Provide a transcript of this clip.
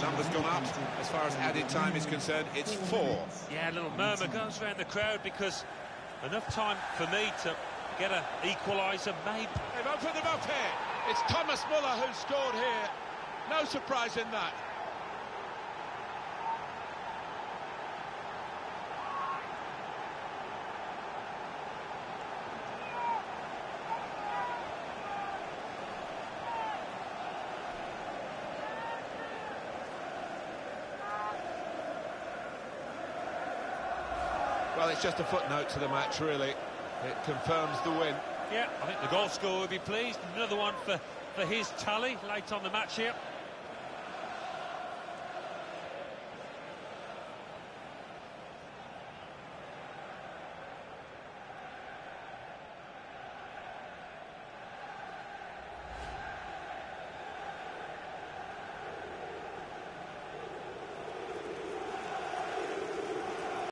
number's gone up. As far as added time is concerned, it's 4. Yeah, a little murmur goes around the crowd because enough time for me to get an equaliser, maybe. They've opened them up here. It's Thomas Muller who's scored here. No surprise in that. Well, it's just a footnote to the match, really. It confirms the win. Yeah, I think the goal scorer will be pleased. Another one for his tally late on the match here.